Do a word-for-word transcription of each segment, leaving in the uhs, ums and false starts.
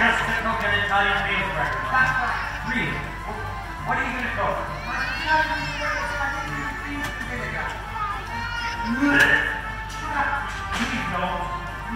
just to cook an Italian meal for breakfast. That's right. Really? What are you going to cook? Please don't.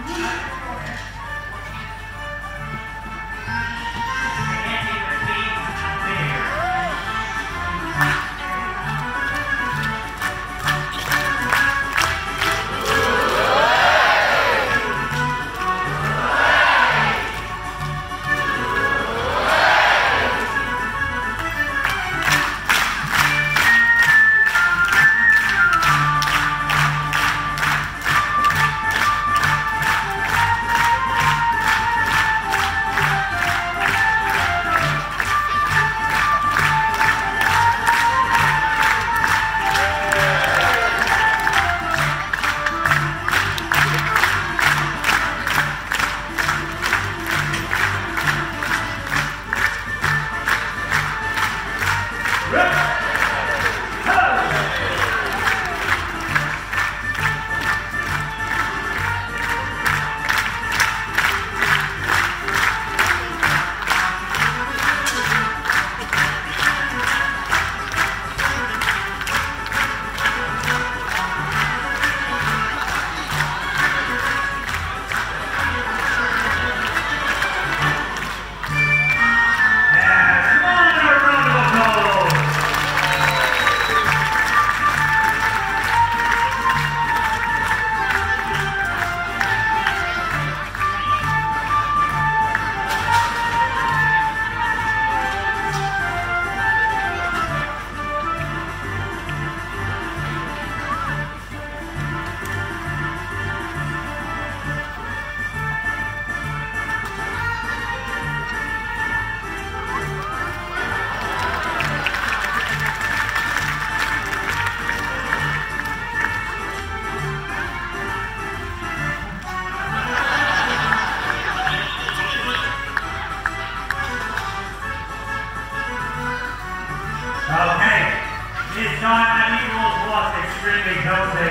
Okay, this time my noodles was extremely cozy.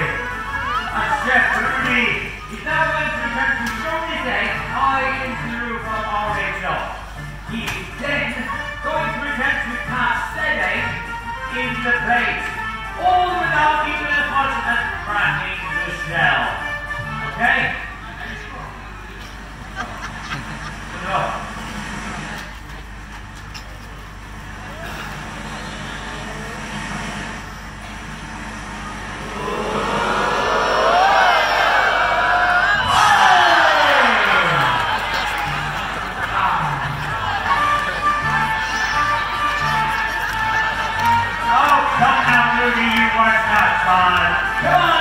And Chef Rudy is now going to attempt to throw his egg high into the roof of our ritual. He is then going to attempt to cast said egg into the plate, all without even as much as cracking the shell. Okay? No. Come on!